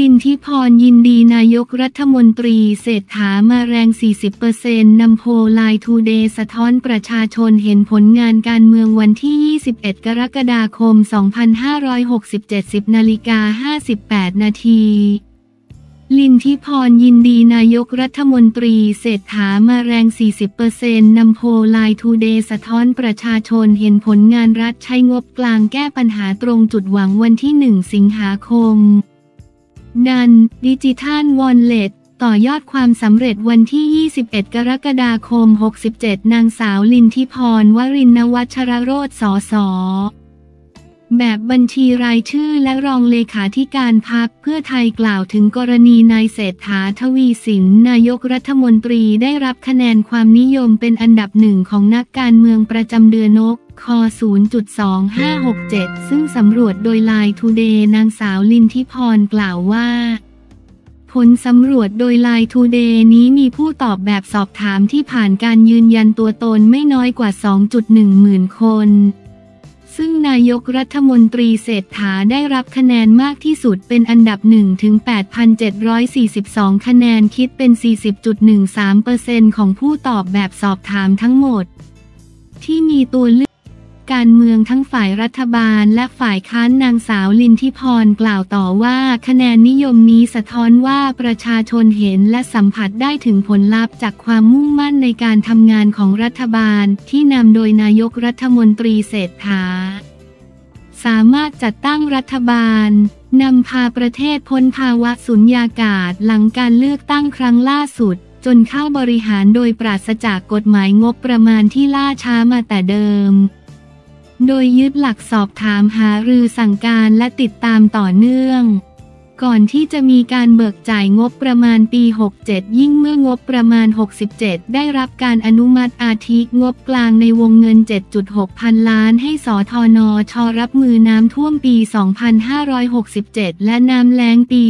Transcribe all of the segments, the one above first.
ลินทิพรยินดีนายกรัฐมนตรีเศรษฐามาแรง 40% นำโพลไลน์ทูเดย์สะท้อนประชาชนเห็นผลงานการเมืองวันที่ 21 กรกฎาคม 2567 10:58 นาทีลินทิพรยินดีนายกรัฐมนตรีเศรษฐามาแรง 40% นำโพลไลน์ทูเดย์สะท้อนประชาชนเห็นผลงานรัฐใช้งบกลางแก้ปัญหาตรงจุดหวังวันที่ 1 สิงหาคมดันดิจิทัลวอลเล็ตต่อยอดความสำเร็จวันที่ 21 กรกฎาคม 67 นางสาวลินทิพร วรินทร์ วัชรโรจน์ สส.แบบบัญชีรายชื่อและรองเลขาธิการพรรคเพื่อไทยกล่าวถึงกรณีนายเศรษฐา ทวีสินนายกรัฐมนตรีได้รับคะแนนความนิยมเป็นอันดับหนึ่งของนักการเมืองประจำเดือนค. 0.2567 ซึ่งสำรวจโดยไลน์ทูเดย์นางสาวลินทิพรกล่าวว่าผลสำรวจโดยไลน์ทูเดย์นี้มีผู้ตอบแบบสอบถามที่ผ่านการยืนยันตัวตนไม่น้อยกว่า 2.1 หมื่นคนซึ่งนายกรัฐมนตรีเศรษฐาได้รับคะแนนมากที่สุดเป็นอันดับ 1-8,742 คะแนนคิดเป็น 40.13% ของผู้ตอบแบบสอบถามทั้งหมดที่มีตัวเลือกการเมืองทั้งฝ่ายรัฐบาลและฝ่ายค้านนางสาวลินทิพรกล่าวต่อว่าคะแนนนิยมนี้สะท้อนว่าประชาชนเห็นและสัมผัสได้ถึงผลลัพธ์จากความมุ่งมั่นในการทำงานของรัฐบาลที่นำโดยนายกรัฐมนตรีเศรษฐาสามารถจัดตั้งรัฐบาลนำพาประเทศพ้นภาวะสุญญากาศหลังการเลือกตั้งครั้งล่าสุดจนเข้าบริหารโดยปราศจากกฎหมายงบประมาณที่ล่าช้ามาแต่เดิมโดยยึดหลักสอบถามหารือสั่งการและติดตามต่อเนื่องก่อนที่จะมีการเบิกจ่ายงบประมาณปี 67 ยิ่งเมื่องบประมาณ 67 ได้รับการอนุมัติอาทิงบกลางในวงเงิน 7.6 พันล้านให้สธนช.รับมือน้ำท่วมปี 2567 และน้ำแล้งปี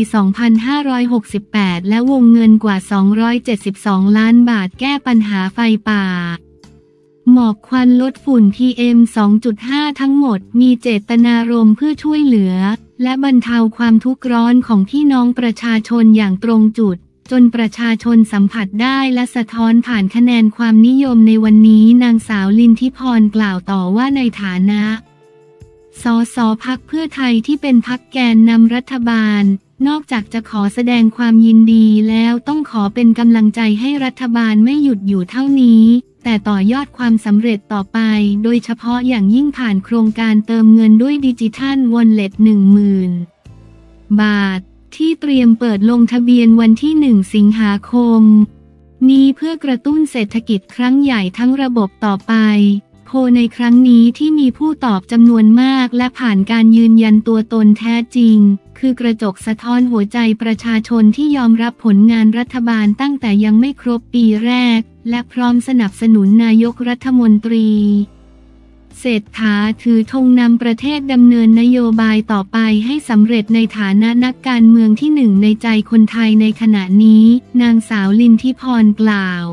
2568 และวงเงินกว่า 272 ล้านบาทแก้ปัญหาไฟป่าหมอกควันลดฝุ่น PM 2.5 ทั้งหมดมีเจตนารมณ์เพื่อช่วยเหลือและบรรเทาความทุกข์ร้อนของพี่น้องประชาชนอย่างตรงจุดจนประชาชนสัมผัสได้และสะท้อนผ่านคะแนนความนิยมในวันนี้นางสาวลินทิพรกล่าวต่อว่าในฐานะสสพรรคเพื่อไทยที่เป็นพรรคแกนนำรัฐบาลนอกจากจะขอแสดงความยินดีแล้วต้องขอเป็นกำลังใจให้รัฐบาลไม่หยุดอยู่เท่านี้แต่ต่อยอดความสำเร็จต่อไปโดยเฉพาะอย่างยิ่งผ่านโครงการเติมเงินด้วยดิจิทัลวอลเล็ต 10,000 บาทที่เตรียมเปิดลงทะเบียนวันที่ 1 สิงหาคมนี้เพื่อกระตุ้นเศรษฐกิจครั้งใหญ่ทั้งระบบต่อไปโพลในครั้งนี้ที่มีผู้ตอบจำนวนมากและผ่านการยืนยันตัวตนแท้จริงคือกระจกสะท้อนหัวใจประชาชนที่ยอมรับผลงานรัฐบาลตั้งแต่ยังไม่ครบปีแรกและพร้อมสนับสนุนนายกรัฐมนตรีเศรษฐาถือธงนำประเทศดำเนินนโยบายต่อไปให้สำเร็จในฐานะนักการเมืองที่หนึ่งในใจคนไทยในขณะนี้นางสาวลินทิพรกล่าว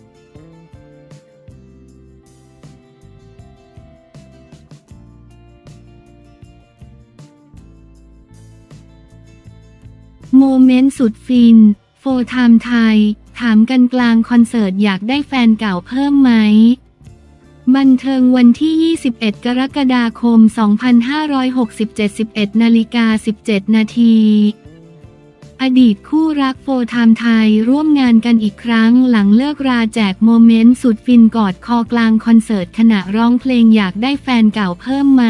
โมเมนต์สุดฟินโฟร์ไทม์ไทยถามกันกลางคอนเสิร์ตอยากได้แฟนเก่าเพิ่มไหมบันเทิงวันที่ 21 กรกฎาคม 2567 11:17 นาทีอดีตคู่รักโฟร์ไทม์ไทยร่วมงานกันอีกครั้งหลังเลิกราแจกโมเมนต์สุดฟินกอดคอกลางคอนเสิร์ตขณะร้องเพลงอยากได้แฟนเก่าเพิ่มไหม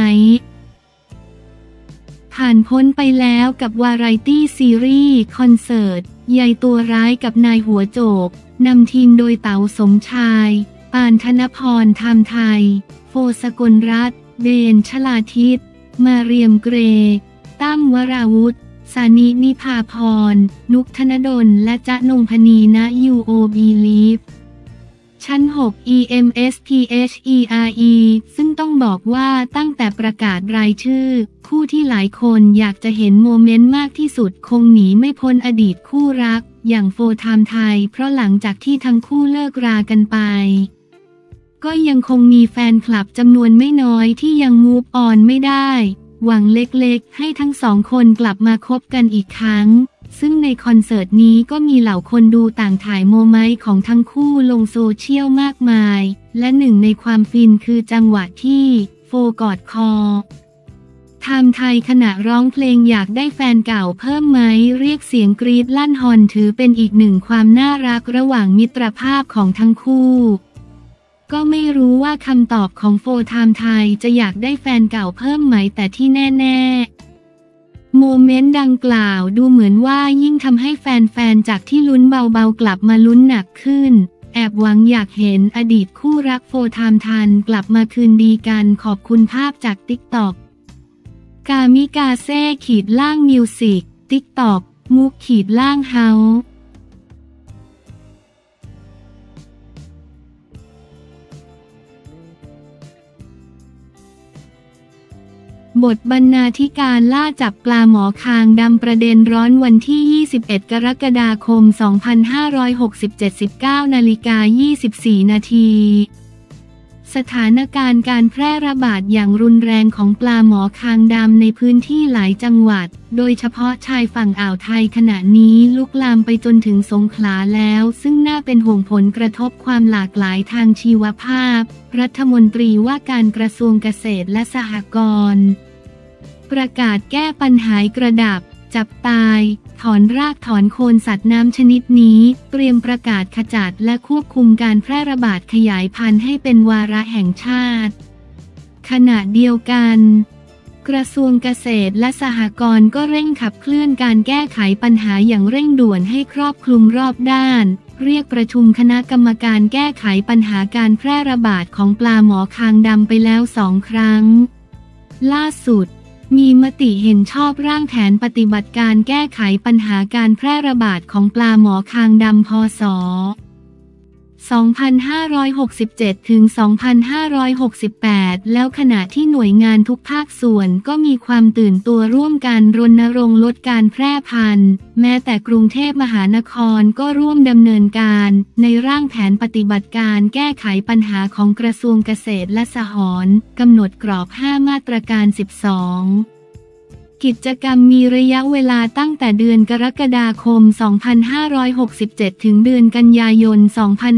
ผ่านพ้นไปแล้วกับวาไรตี้ซีรีส์คอนเสิร์ตยายตัวร้ายกับนายหัวโจกนำทีมโดยเต๋าสมชายปานธนพรไทม์ไทยโฟสกลรัตน์เบนชลาทิศมาเรียมเกรตั้มวราวุธสานินิพาพรนุกธนดลและจ๊ะนงพนีณ UOB Live ชั้น 6 EMSPHERE ซึ่งต้องบอกว่าตั้งแต่ประกาศรายชื่อคู่ที่หลายคนอยากจะเห็นโมเมนต์มากที่สุดคงหนีไม่พ้นอดีตคู่รักอย่างโฟร์ไทม์ไทยเพราะหลังจากที่ทั้งคู่เลิกรากันไปก็ยังคงมีแฟนคลับจำนวนไม่น้อยที่ยังมูฟออนไม่ได้หวังเล็กๆให้ทั้งสองคนกลับมาคบกันอีกครั้งซึ่งในคอนเสิร์ตนี้ก็มีเหล่าคนดูต่างถ่ายโมเมนต์ของทั้งคู่ลงโซเชียลมากมายและหนึ่งในความฟินคือจังหวะที่โฟกอดคอไทม์ไทยขณะร้องเพลงอยากได้แฟนเก่าเพิ่มไหมเรียกเสียงกรี๊ดลั่นฮอนถือเป็นอีกหนึ่งความน่ารักระหว่างมิตรภาพของทั้งคู่ก็ไม่รู้ว่าคำตอบของโฟไทม์ไทยจะอยากได้แฟนเก่าเพิ่มไหมแต่ที่แน่ๆโมเมนต์ดังกล่าวดูเหมือนว่ายิ่งทำให้แฟนๆจากที่ลุ้นเบาๆกลับมาลุ้นหนักขึ้นแอบหวังอยากเห็นอดีตคู่รักโฟไทม์ทันกลับมาคืนดีกันขอบคุณภาพจากติ๊กต็อกกามิกาเซ่มิวสิกติ๊กต็อกมุกเฮาบทบรรณาธิการล่าจับปลาหมอคางดำประเด็นร้อนวันที่ 21 กรกฎาคม 2567 19:24 นาทีสถานการณ์การแพร่ระบาดอย่างรุนแรงของปลาหมอคางดำในพื้นที่หลายจังหวัดโดยเฉพาะชายฝั่งอ่าวไทยขณะนี้ลุกลามไปจนถึงสงขลาแล้วซึ่งน่าเป็นห่วงผลกระทบความหลากหลายทางชีวภาพรัฐมนตรีว่าการกระทรวงเกษตรและสหกรณ์ประกาศแก้ปัญหากระดับจับตายถอนรากถอนโคนสัตว์น้ำชนิดนี้เตรียมประกาศขจัดและควบคุมการแพร่ระบาดขยายพันธุ์ให้เป็นวาระแห่งชาติขณะเดียวกันกระทรวงเกษตรและสหกรณ์ก็เร่งขับเคลื่อนการแก้ไขปัญหาอย่างเร่งด่วนให้ครอบคลุมรอบด้านเรียกประชุมคณะกรรมการแก้ไขปัญหาการแพร่ระบาดของปลาหมอคางดำไปแล้ว2 ครั้งล่าสุดมีมติเห็นชอบร่างแผนปฏิบัติการแก้ไขปัญหาการแพร่ระบาดของปลาหมอคางดำพ.ศ. 2567 ถึง 2568 แล้วขณะที่หน่วยงานทุกภาคส่วนก็มีความตื่นตัวร่วมกันรณรงค์ลดการแพร่พันธุ์แม้แต่กรุงเทพมหานครก็ร่วมดำเนินการในร่างแผนปฏิบัติการแก้ไขปัญหาของกระทรวงเกษตรและสหกรณ์กำหนดกรอบ 5 มาตรการ 12กิจกรรมมีระยะเวลาตั้งแต่เดือนกรกฎาคม 2567 ถึงเดือนกันยายน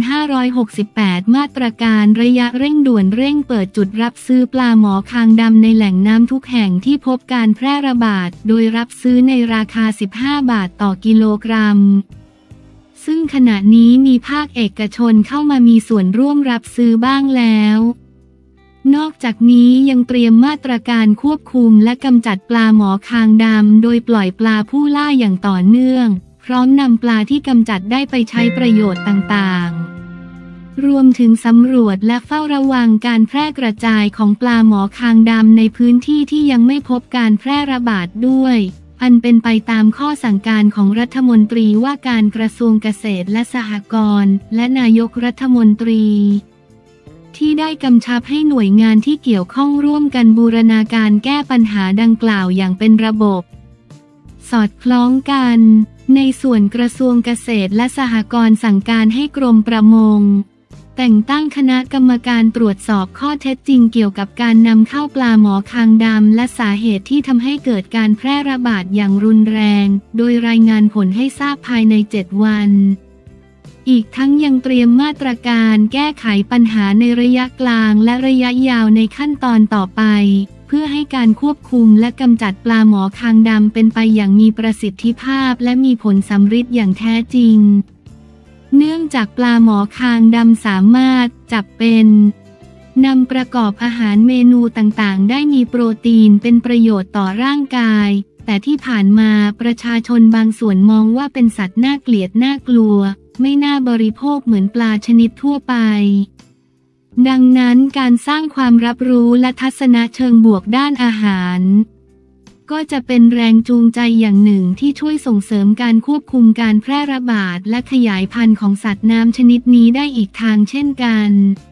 2568 มาตรการระยะเร่งด่วนเร่งเปิดจุดรับซื้อปลาหมอคางดำในแหล่งน้ำทุกแห่งที่พบการแพร่ระบาดโดยรับซื้อในราคา 15 บาทต่อกิโลกรัมซึ่งขณะนี้มีภาคเอกชนเข้ามามีส่วนร่วมรับซื้อบ้างแล้วนอกจากนี้ยังเตรียมมาตรการควบคุมและกำจัดปลาหมอคางดำโดยปล่อยปลาผู้ล่าอย่างต่อเนื่องพร้อมนำปลาที่กำจัดได้ไปใช้ประโยชน์ต่างๆรวมถึงสำรวจและเฝ้าระวังการแพร่กระจายของปลาหมอคางดำในพื้นที่ที่ยังไม่พบการแพร่ระบาดด้วยอันเป็นไปตามข้อสั่งการของรัฐมนตรีว่าการกระทรวงเกษตรและสหกรณ์และนายกรัฐมนตรีที่ได้กำชับให้หน่วยงานที่เกี่ยวข้องร่วมกันบูรณาการแก้ปัญหาดังกล่าวอย่างเป็นระบบสอดคล้องกันในส่วนกระทรวงเกษตรและสหกรณ์สั่งการให้กรมประมงแต่งตั้งคณะกรรมการตรวจสอบข้อเท็จจริงเกี่ยวกับการนำเข้าปลาหมอคางดำและสาเหตุที่ทำให้เกิดการแพร่ระบาดอย่างรุนแรงโดยรายงานผลให้ทราบภายใน 7 วันอีกทั้งยังเตรียมมาตรการแก้ไขปัญหาในระยะกลางและระยะยาวในขั้นตอนต่อไปเพื่อให้การควบคุมและกำจัดปลาหมอคางดำเป็นไปอย่างมีประสิทธิภาพและมีผลสำฤทธิ์อย่างแท้จริงเนื่องจากปลาหมอคางดำสามารถจับเป็นนำประกอบอาหารเมนูต่างๆได้มีโปรตีนเป็นประโยชน์ต่อร่างกายแต่ที่ผ่านมาประชาชนบางส่วนมองว่าเป็นสัตว์น่าเกลียดน่ากลัวไม่น่าบริโภคเหมือนปลาชนิดทั่วไปดังนั้นการสร้างความรับรู้และทัศนะเชิงบวกด้านอาหารก็จะเป็นแรงจูงใจอย่างหนึ่งที่ช่วยส่งเสริมการควบคุมการแพร่ระบาดและขยายพันธุ์ของสัตว์น้ำชนิดนี้ได้อีกทางเช่นกัน